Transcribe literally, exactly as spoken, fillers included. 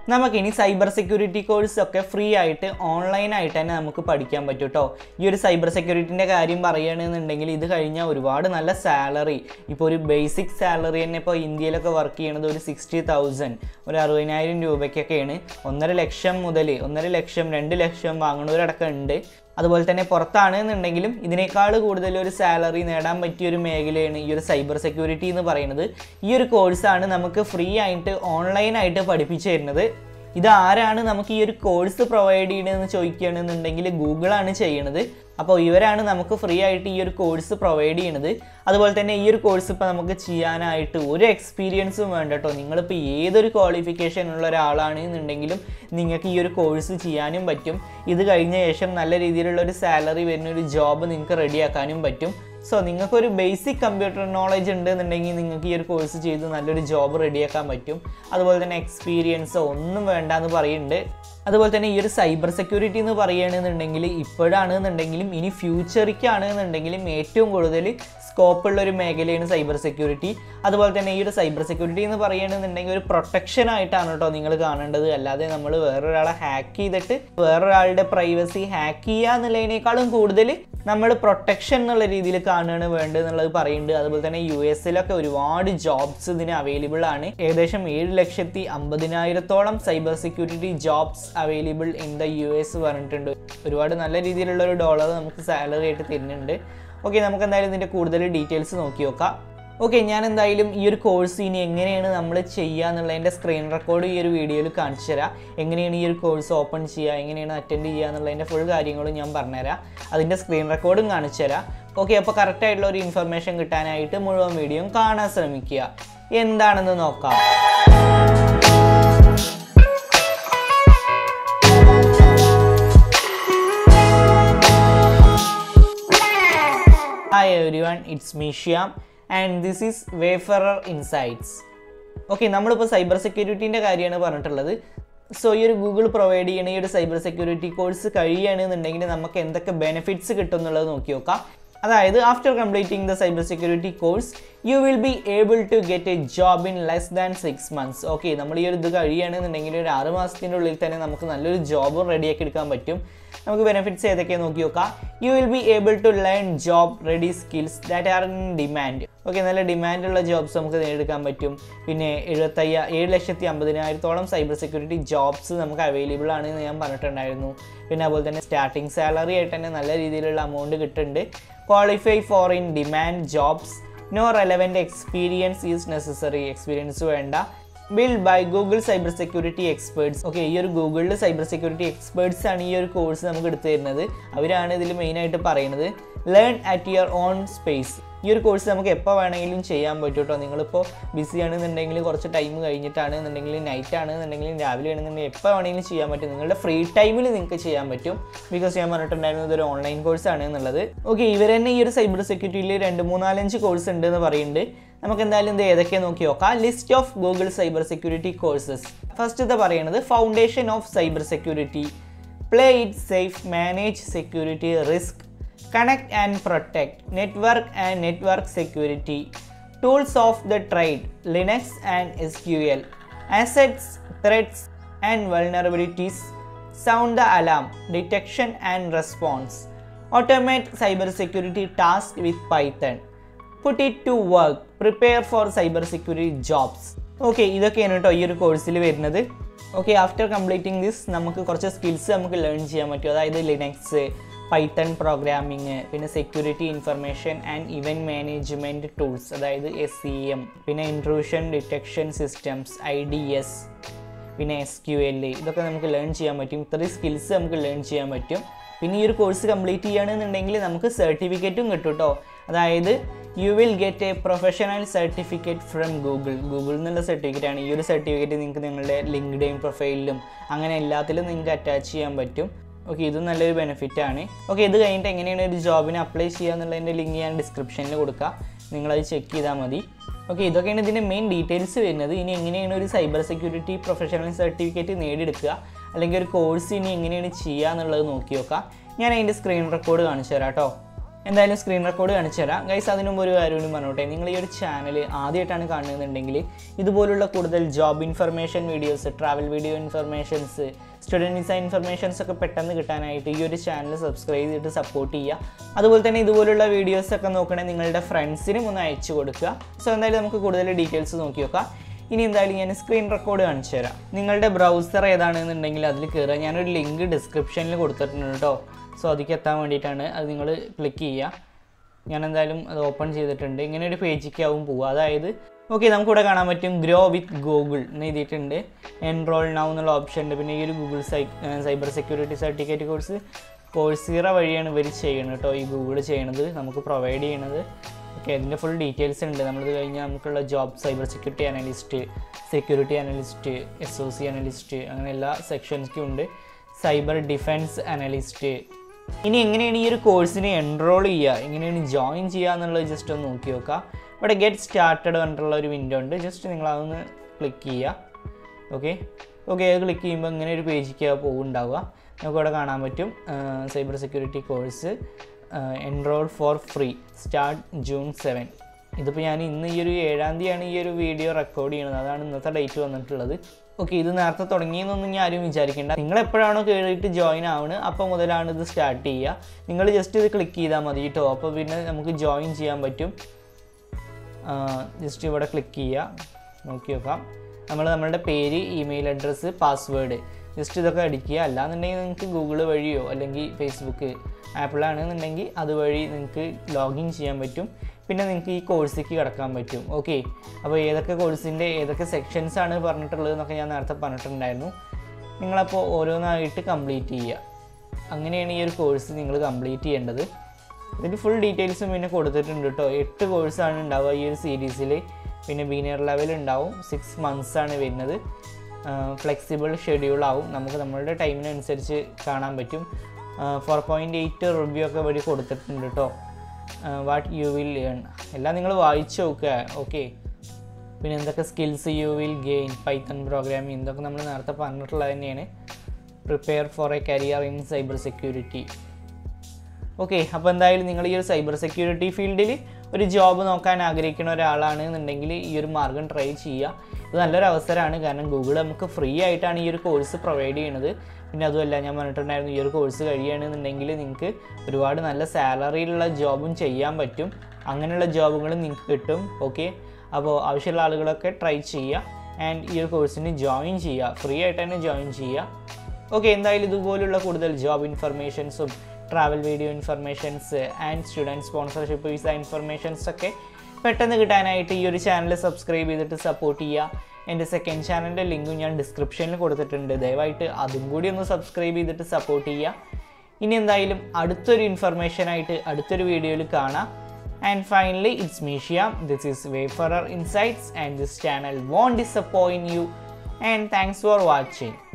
നമുക്കിനി cyber security course ഒക്കെ free ആയിട്ട് ഓൺലൈൻ ആയിട്ട് തന്നെ നമുക്ക് പഠിക്കാൻ പറ്റും കേട്ടോ. ഈ ഒരു സൈബർ സെക്യൂരിറ്റിൻ്റെ കാര്യം പറയുകയാണെന്നുണ്ടെങ്കിൽ ഇത് കഴിഞ്ഞാൽ ഒരുപാട് നല്ല സാലറി, ഇപ്പോൾ ഒരു ബേസിക് സാലറി തന്നെ ഇപ്പോൾ ഇന്ത്യയിലൊക്കെ വർക്ക് ചെയ്യണത് ഒരു സിക്സ്റ്റി തൗസൻഡ് ഒരു അറുപതിനായിരം രൂപയ്ക്കൊക്കെയാണ്. ഒന്നര ലക്ഷം മുതൽ ഒന്നര ലക്ഷം രണ്ട് ലക്ഷം വാങ്ങുന്നവരടക്കം ഉണ്ട്. അതുപോലെ തന്നെ പുറത്താണെന്നുണ്ടെങ്കിലും ഇതിനേക്കാൾ കൂടുതൽ ഒരു സാലറി നേടാൻ പറ്റിയ ഒരു മേഖലയാണ് ഈ ഒരു സൈബർ സെക്യൂരിറ്റി എന്ന് പറയുന്നത്. ഈ ഒരു കോഴ്സാണ് നമുക്ക് ഫ്രീ ആയിട്ട് ഓൺലൈനായിട്ട് പഠിപ്പിച്ചു തരുന്നത്. ഇതാരാണ് നമുക്ക് ഈ ഒരു കോഴ്സ് പ്രൊവൈഡ് ചെയ്യണമെന്ന് ചോദിക്കുകയാണെന്നുണ്ടെങ്കിൽ ഗൂഗിളാണ് ചെയ്യണത്. അപ്പോൾ ഇവരാണ് നമുക്ക് ഫ്രീ ആയിട്ട് ഈ ഒരു കോഴ്സ് പ്രൊവൈഡ് ചെയ്യണത്. അതുപോലെ തന്നെ ഈ ഒരു കോഴ്സ് ഇപ്പോൾ നമുക്ക് ചെയ്യാനായിട്ട് ഒരു എക്സ്പീരിയൻസും വേണ്ട കേട്ടോ. നിങ്ങളിപ്പോൾ ഏതൊരു ക്വാളിഫിക്കേഷൻ ഉള്ള ഒരാളാണെന്നുണ്ടെങ്കിലും നിങ്ങൾക്ക് ഈ ഒരു കോഴ്സ് ചെയ്യാനും പറ്റും. ഇത് കഴിഞ്ഞ ശേഷം നല്ല രീതിയിലുള്ള ഒരു സാലറി വരുന്ന ഒരു ജോബ് നിങ്ങൾക്ക് റെഡിയാക്കാനും പറ്റും. സോ നിങ്ങൾക്കൊരു ബേസിക് കമ്പ്യൂട്ടർ നോളജ് ഉണ്ടെന്നുണ്ടെങ്കിൽ നിങ്ങൾക്ക് ഈ ഒരു കോഴ്സ് ചെയ്ത് നല്ലൊരു ജോബ് റെഡിയാക്കാൻ പറ്റും. അതുപോലെ തന്നെ എക്സ്പീരിയൻസോ ഒന്നും വേണ്ട എന്ന് പറയുന്നുണ്ട്. അതുപോലെ തന്നെ ഈ ഒരു സൈബർ സെക്യൂരിറ്റി എന്ന് പറയുകയാണെന്നുണ്ടെങ്കിൽ ഇപ്പോഴാണെന്നുണ്ടെങ്കിലും ഇനി ഫ്യൂച്ചറിക്കാണെന്നുണ്ടെങ്കിലും ഏറ്റവും കൂടുതൽ സ്കോപ്പുള്ള ഒരു മേഖലയാണ് സൈബർ സെക്യൂരിറ്റി. അതുപോലെ തന്നെ ഈ ഒരു സൈബർ സെക്യൂരിറ്റി എന്ന് പറയുകയാണെന്നുണ്ടെങ്കിൽ ഒരു പ്രൊട്ടക്ഷൻ ആയിട്ടാണ് കേട്ടോ നിങ്ങൾ കാണേണ്ടത്. അല്ലാതെ നമ്മൾ വേറൊരാളെ ഹാക്ക് ചെയ്തിട്ട് വേറൊരാളുടെ പ്രൈവസി ഹാക്ക് ചെയ്യുക എന്നുള്ളതിനേക്കാളും കൂടുതൽ നമ്മൾ പ്രൊട്ടക്ഷൻ എന്നുള്ള രീതിയിൽ കാണുകയാണ് വേണ്ടത് എന്നുള്ളത് പറയുന്നുണ്ട്. അതുപോലെ തന്നെ യു എസിലൊക്കെ ഒരുപാട് ജോബ്സ് ഇതിന് അവൈലബിൾ ആണ്. ഏകദേശം ഏഴ് ലക്ഷത്തി അമ്പതിനായിരത്തോളം cyber security jobs available in the U S പറഞ്ഞിട്ടുണ്ട്. ഒരുപാട് നല്ല രീതിയിലുള്ള ഒരു ഡോളർ നമുക്ക് സാലറി ആയിട്ട് തരുന്നുണ്ട്. ഓക്കെ, നമുക്ക് എന്തായാലും ഇതിൻ്റെ കൂടുതൽ ഡീറ്റെയിൽസ് നോക്കി നോക്കാം. ഓക്കെ, ഞാൻ എന്തായാലും ഈ ഒരു കോഴ്സ് ഇനി എങ്ങനെയാണ് നമ്മൾ ചെയ്യുക എന്നുള്ളതിൻ്റെ സ്ക്രീൻ റെക്കോർഡ് ഈ ഒരു വീഡിയോയിൽ കാണിച്ചു തരാം. എങ്ങനെയാണ് ഈ ഒരു കോഴ്സ് ഓപ്പൺ ചെയ്യുക, എങ്ങനെയാണ് അറ്റൻഡ് ചെയ്യുക എന്നുള്ളതിൻ്റെ ഫുൾ കാര്യങ്ങളും ഞാൻ പറഞ്ഞുതരാം. അതിൻ്റെ സ്ക്രീൻ റെക്കോർഡും കാണിച്ചു തരാം. ഓക്കെ, അപ്പോൾ കറക്റ്റായിട്ടുള്ള ഒരു ഇൻഫർമേഷൻ കിട്ടാനായിട്ട് മുഴുവൻ വീഡിയോയും കാണാൻ ശ്രമിക്കുക. എന്താണെന്ന് നോക്കാം. Hi everyone, it's me Shyam and this is Wayfarer Insights. Okay, നമ്മളിപ്പോൾ സൈബർ സെക്യൂരിറ്റീൻ്റെ കാര്യമാണ് പറഞ്ഞിട്ടുള്ളത്. സോ ഈ ഒരു ഗൂഗിൾ പ്രൊവൈഡ് ചെയ്യണ ഈ ഒരു സൈബർ സെക്യൂരിറ്റി കോഴ്സ് കഴിയുകയാണെന്നുണ്ടെങ്കിൽ നമുക്ക് എന്തൊക്കെ ബെനിഫിറ്റ്സ് കിട്ടും എന്നുള്ളത് നോക്കി നോക്കാം. അതായത് after completing the cyber security course you will be able to get a job in less than six months. Okay, നമ്മൾ ഈ ഒരു ഇത് കഴിയുകയാണെന്നുണ്ടെങ്കിൽ ഒരു ആറ് മാസത്തിൻ്റെ ഉള്ളിൽ തന്നെ നമുക്ക് നല്ലൊരു ജോബും റെഡിയാക്കി എടുക്കാൻ പറ്റും. നമുക്ക് ബെനിഫിറ്റ്സ് ഏതൊക്കെയാണ് നോക്കി നോക്കാം. You will be able to learn job ready skills that are in demand. Okay, നല്ല ഡിമാൻഡുള്ള ജോബ്സ് നമുക്ക് നേടിയെടുക്കാൻ പറ്റും. പിന്നെ എഴുപത്തയ്യ ഏഴ് ലക്ഷത്തി അമ്പതിനായിരത്തോളം സൈബർ സെക്യൂരിറ്റി ജോബ്സ് നമുക്ക് അവൈലബിൾ ആണ് എന്ന് ഞാൻ പറഞ്ഞിട്ടുണ്ടായിരുന്നു. പിന്നെ അതുപോലെ തന്നെ സ്റ്റാർട്ടിങ് സാലറി ആയിട്ട് തന്നെ നല്ല രീതിയിലുള്ള എമൗണ്ട് കിട്ടുന്നുണ്ട്. Qualify for in demand jobs, no relevant experience is necessary. Experience വേണ്ട. Build by Google cyber security experts. Okay, ഈ ഒരു ഗൂഗിളിൽ സൈബർ സെക്യൂരിറ്റി എക്സ്പേർട്സ് ആണ് ഈ ഒരു കോഴ്സ് നമുക്ക് എടുത്തു തരുന്നത്. അവരാണ് ഇതിൽ മെയിനായിട്ട് പറയുന്നത്. Learn at your own space. ഈ ഒരു കോഴ്സ് നമുക്ക് എപ്പോൾ വേണമെങ്കിലും ചെയ്യാൻ പറ്റും കേട്ടോ. നിങ്ങളിപ്പോൾ ബിസി ആണെന്നുണ്ടെങ്കിൽ കുറച്ച് ടൈം കഴിഞ്ഞിട്ടാണെന്നുണ്ടെങ്കിൽ നൈറ്റ് ആണെന്നുണ്ടെങ്കിലും രാവിലെ ആണെന്നുണ്ടെങ്കിൽ എപ്പോൾ വേണമെങ്കിലും ചെയ്യാൻ പറ്റും. നിങ്ങളുടെ ഫ്രീ ടൈമിൽ നിങ്ങൾക്ക് ചെയ്യാൻ പറ്റും. ബിക്കോസ് ഞാൻ പറഞ്ഞിട്ടുണ്ടായിരുന്നു ഇതൊരു ഓൺലൈൻ കോഴ്സാണ് എന്നുള്ളത്. ഓക്കെ, ഇവർ തന്നെ ഈ ഒരു സൈബർ സെക്യൂരിറ്റിയിൽ രണ്ട് മൂന്നാലഞ്ച് കോഴ്സ് ഉണ്ട് എന്ന് പറയുന്നുണ്ട്. നമുക്ക് എന്തായാലും ഇത് ഏതൊക്കെയാണ് നോക്കി നോക്കാം. List of Google cyber security courses. First ഇത് പറയുന്നത് foundation of cyber security, play it safe, manage security risk, connect and protect, network and network security, tools of the trade, Linux and S Q L, assets, threats and vulnerabilities, sound the alarm, detection and response, automate cyber security task with Python, put it to work, prepare for cyber security jobs. Okay, ഇതൊക്കെയാണ് കേട്ടോ ഈ ഒരു കോഴ്സിൽ വരുന്നത്. Okay, after completing this നമുക്ക് കുറച്ച് skills നമുക്ക് learn ചെയ്യാൻ പറ്റും. അതായത് ലിനക്സ്, പൈത്തൺ പ്രോഗ്രാമിങ്, പിന്നെ security information and event management tools, അതായത് എസ് ഇ എം, പിന്നെ intrusion detection systems, I D S, പിന്നെ എസ് ക്യു എൽ, ഇതൊക്കെ നമുക്ക് ലേൺ ചെയ്യാൻ പറ്റും. ഇത്രയും സ്കിൽസ് നമുക്ക് ലേൺ ചെയ്യാൻ പറ്റും. പിന്നെ ഈ ഒരു കോഴ്സ് കംപ്ലീറ്റ് ചെയ്യുകയാണെന്നുണ്ടെങ്കിൽ നമുക്ക് സർട്ടിഫിക്കറ്റും കിട്ടും കേട്ടോ. അതായത് you will get a professional certificate from Google. ഗൂഗിളിൽ നിന്നുള്ള സർട്ടിഫിക്കറ്റാണ്. ഈ ഒരു സർട്ടിഫിക്കറ്റ് നിങ്ങൾക്ക് നിങ്ങളുടെ ലിങ്ക്ഡ്ഇൻ പ്രൊഫൈലിലും അങ്ങനെ എല്ലാത്തിലും നിങ്ങൾക്ക് അറ്റാച്ച് ചെയ്യാൻ പറ്റും. ഓക്കെ, ഇതും നല്ലൊരു ബെനിഫിറ്റാണ്. ഓക്കെ, ഇത് കഴിഞ്ഞിട്ട് എങ്ങനെയാണ് ഒരു ജോബിന് അപ്ലൈ ചെയ്യുക എന്നുള്ളതിൻ്റെ ലിങ്ക് ഞാൻ ഡിസ്ക്രിപ്ഷനിൽ കൊടുക്കുക. നിങ്ങളത് ചെക്ക് ചെയ്താൽ മതി. ഓക്കെ, ഇതൊക്കെയാണ് ഇതിൻ്റെ മെയിൻ ഡീറ്റെയിൽസ് വരുന്നത്. ഇനി എങ്ങനെയാണ് ഒരു സൈബർ സെക്യൂരിറ്റി പ്രൊഫഷണൽ സർട്ടിഫിക്കറ്റ് നേടിയെടുക്കുക, അല്ലെങ്കിൽ ഒരു കോഴ്സ് ഇനി എങ്ങനെയാണ് ചെയ്യുക എന്നുള്ളത് നോക്കി നോക്കാം. ഞാൻ അതിൻ്റെ സ്ക്രീൻ റെക്കോർഡ് കാണിച്ചു തരാം കേട്ടോ. എന്തായാലും സ്ക്രീൻ റെക്കോർഡ് കാണിച്ചു തരാം ഗൈസ്. അതിന് മുമ്പ് ഒരു കാര്യം കൂടി പറഞ്ഞോട്ടെ, നിങ്ങൾ ഈ ഒരു ചാനൽ ആദ്യമായിട്ടാണ് കാണുന്നതെന്നുണ്ടെങ്കിൽ ഇതുപോലുള്ള കൂടുതൽ job information videos, travel video informations, student visa informations ഒക്കെ പെട്ടെന്ന് കിട്ടാനായിട്ട് ഈ ഒരു ചാനൽ സബ്സ്ക്രൈബ് ചെയ്തിട്ട് സപ്പോർട്ട് ചെയ്യുക. അതുപോലെ തന്നെ ഇതുപോലുള്ള വീഡിയോസൊക്കെ നോക്കണേ നിങ്ങളുടെ ഫ്രണ്ട്സിനും ഒന്ന് അയച്ചു കൊടുക്കുക. സോ എന്തായാലും നമുക്ക് കൂടുതൽ ഡീറ്റെയിൽസ് നോക്കി നോക്കാം. ഇനി എന്തായാലും ഞാൻ സ്ക്രീൻ റെക്കോർഡ് കാണിച്ചു തരാം. നിങ്ങളുടെ ബ്രൗസർ ഏതാണെന്നുണ്ടെങ്കിൽ അതിൽ കയറുക. ഞാനൊരു ലിങ്ക് ഡിസ്ക്രിപ്ഷനിൽ കൊടുത്തിട്ടുണ്ട് കേട്ടോ. സോ അതിലേക്ക് എത്താൻ വേണ്ടിയിട്ടാണ്, അത് നിങ്ങൾ ക്ലിക്ക് ചെയ്യുക. ഞാൻ എന്തായാലും അത് ഓപ്പൺ ചെയ്തിട്ടുണ്ട്. ഇങ്ങനെ ഒരു പേജിലേക്ക് ആവും പോവുക. അതായത് ഓക്കെ, നമുക്കിവിടെ കാണാൻ പറ്റും ഗ്രോ വിത്ത് ഗൂഗിൾ എന്ന് എഴുതിയിട്ടുണ്ട്. എൻറോൾ നൗ എന്നുള്ള ഓപ്ഷൻ ഉണ്ട്. പിന്നെ ഈ ഒരു Google cy cyber security certificate course Coursera വഴിയാണ് ഇവർ ചെയ്യുന്നത് കേട്ടോ. ഈ ഗൂഗിൾ ചെയ്യണത് നമുക്ക് പ്രൊവൈഡ് ചെയ്യണത്. ഓക്കെ, അതിൻ്റെ ഫുൾ ഡീറ്റെയിൽസ് ഉണ്ട്. നമ്മളിത് കഴിഞ്ഞാൽ നമുക്കുള്ള job cyber security analyst, security analyst, S O C analyst, അങ്ങനെ എല്ലാ സെക്ഷൻസ്ക്കും ഉണ്ട്. Cyber defence analyst. ഇനി എങ്ങനെയാണ് ഈ ഒരു കോഴ്സിനെ എൻറോൾ ചെയ്യുക, എങ്ങനെയാണ് ജോയിൻ ചെയ്യുക എന്നുള്ളത് ജസ്റ്റ് ഒന്ന് നോക്കി നോക്കാം. ഇവിടെ ഗെറ്റ് സ്റ്റാർട്ടഡ് പറഞ്ഞിട്ടുള്ള ഒരു വിൻഡോ ഉണ്ട്. ജസ്റ്റ് നിങ്ങൾ അതൊന്ന് ക്ലിക്ക് ചെയ്യുക. ഓക്കെ ഓക്കെ അത് ക്ലിക്ക് ചെയ്യുമ്പോൾ ഇങ്ങനെ ഒരു പേജിലേക്ക് പോകുന്നുണ്ടാവുക. നമുക്കിവിടെ കാണാൻ പറ്റും cyber security course enrol for free, start June seven. ഇതിപ്പോൾ ഞാൻ ഇന്ന് ഈ ഒരു ഏഴാം തീയതിയാണ് ഈ ഒരു വീഡിയോ റെക്കോർഡ് ചെയ്യുന്നത്. അതാണ് ഇന്നത്തെ ഡേറ്റ് വന്നിട്ടുള്ളത്. ഓക്കെ, ഇത് നേരത്തെ തുടങ്ങിയെന്നൊന്നും ഞാൻ ആരും വിചാരിക്കേണ്ട. നിങ്ങൾ എപ്പോഴാണോ കയറിയിട്ട് ജോയിൻ ആവുന്നത് അപ്പോൾ മുതലാണ് ഇത് സ്റ്റാർട്ട് ചെയ്യുക. നിങ്ങൾ ജസ്റ്റ് ഇത് ക്ലിക്ക് ചെയ്താൽ മതി കേട്ടോ. അപ്പോൾ പിന്നെ നമുക്ക് ജോയിൻ ചെയ്യാൻ പറ്റും. ജസ്റ്റ് ഇവിടെ ക്ലിക്ക് ചെയ്യുക. നോക്കി നോക്കാം. നമ്മൾ നമ്മളുടെ പേര്, ഇമെയിൽ അഡ്രസ്സ്, പാസ്വേഡ് ജസ്റ്റ് ഇതൊക്കെ അടിക്കുക. അല്ലാന്നുണ്ടെങ്കിൽ നിങ്ങൾക്ക് ഗൂഗിൾ വഴിയോ അല്ലെങ്കിൽ ഫേസ്ബുക്ക്, ആപ്പിളാണെന്നുണ്ടെങ്കിൽ അതുവഴി നിങ്ങൾക്ക് ലോഗിൻ ചെയ്യാൻ പറ്റും. പിന്നെ നിങ്ങൾക്ക് ഈ കോഴ്സിലേക്ക് കിടക്കാൻ പറ്റും. ഓക്കെ, അപ്പോൾ ഏതൊക്കെ കോഴ്സിൻ്റെ ഏതൊക്കെ സെക്ഷൻസാണ് പറഞ്ഞിട്ടുള്ളത് എന്നൊക്കെ ഞാൻ നേരത്തെ പറഞ്ഞിട്ടുണ്ടായിരുന്നു. നിങ്ങളപ്പോൾ ഓരോന്നായിട്ട് കംപ്ലീറ്റ് ചെയ്യുക. അങ്ങനെയാണ് ഈ ഒരു കോഴ്സ് നിങ്ങൾ കംപ്ലീറ്റ് ചെയ്യേണ്ടത്. ഇതിൻ്റെ ഫുൾ ഡീറ്റെയിൽസും പിന്നെ കൊടുത്തിട്ടുണ്ട് കേട്ടോ. എട്ട് കോഴ്സാണ് ഉണ്ടാവുക ഈ ഒരു സീരീസിൽ. പിന്നെ ബീനിയർ ലെവൽ ഉണ്ടാവും. സിക്സ് മന്ത്സാണ് വരുന്നത്. ഫ്ലെക്സിബിൾ ഷെഡ്യൂളാവും. നമുക്ക് നമ്മളുടെ ടൈമിനനുസരിച്ച് കാണാൻ പറ്റും. ഫോർ പോയിൻറ്റ് എയ്റ്റ് റിവ്യൂ ഒക്കെ വഴി കൊടുത്തിട്ടുണ്ട് കേട്ടോ. വാട്ട് യു വിൽ ലേൺ എല്ലാം നിങ്ങൾ വായിച്ച് നോക്കുക. ഓക്കെ, പിന്നെ എന്തൊക്കെ skills you will gain, Python programming, ഇതൊക്കെ നമ്മൾ നേരത്തെ പറഞ്ഞിട്ടുള്ളത് തന്നെയാണ്. Prepare for a career in cyber security. Okay, അപ്പോൾ എന്തായാലും നിങ്ങൾ ഈ ഒരു സൈബർ സെക്യൂരിറ്റി ഫീൽഡിൽ ഒരു ജോബ് നോക്കാൻ ആഗ്രഹിക്കുന്ന ഒരാളാണ് എന്നുണ്ടെങ്കിൽ ഈ ഒരു മാർഗം ട്രൈ ചെയ്യുക. ഇത് നല്ലൊരു അവസരമാണ്. കാരണം ഗൂഗിൾ നമുക്ക് ഫ്രീ ആയിട്ടാണ് ഈ ഒരു കോഴ്സ് പ്രൊവൈഡ് ചെയ്യുന്നത്. പിന്നെ അതുമല്ല, ഞാൻ പറഞ്ഞിട്ടുണ്ടായിരുന്നു ഈ ഒരു കോഴ്സ് കഴിയുകയാണെന്നുണ്ടെങ്കിൽ നിങ്ങൾക്ക് ഒരുപാട് നല്ല സാലറിയിലുള്ള ജോബും ചെയ്യാൻ പറ്റും. അങ്ങനെയുള്ള ജോബുകളും നിങ്ങൾക്ക് കിട്ടും. ഓക്കെ, അപ്പോൾ ആവശ്യമുള്ള ആളുകളൊക്കെ ട്രൈ ചെയ്യുക. ആൻഡ് ഈ ഒരു കോഴ്സിന് ജോയിൻ ചെയ്യുക. ഫ്രീ ആയിട്ട് തന്നെ ജോയിൻ ചെയ്യുക. ഓക്കെ, എന്തായാലും ഇതുപോലുള്ള കൂടുതൽ ജോബ് ഇൻഫർമേഷൻസും travel video informations and student sponsorship visa informations ഒക്കെ പെട്ടെന്ന് കിട്ടാനായിട്ട് ഈ ഒരു ചാനൽ സബ്സ്ക്രൈബ് ചെയ്തിട്ട് സപ്പോർട്ട് ചെയ്യുക. എൻ്റെ സെക്കൻഡ് ചാനലിൻ്റെ ലിങ്കും ഞാൻ ഡിസ്ക്രിപ്ഷനിൽ കൊടുത്തിട്ടുണ്ട്. ദയവായിട്ട് അതും കൂടി ഒന്ന് സബ്സ്ക്രൈബ് ചെയ്തിട്ട് സപ്പോർട്ട് ചെയ്യുക. ഇനി എന്തായാലും അടുത്തൊരു ഇൻഫർമേഷനായിട്ട് അടുത്തൊരു വീഡിയോയിൽ കാണാം. And finally it's me Shiyam. This is Wayfarer Insights and this channel won't disappoint you. And thanks for watching.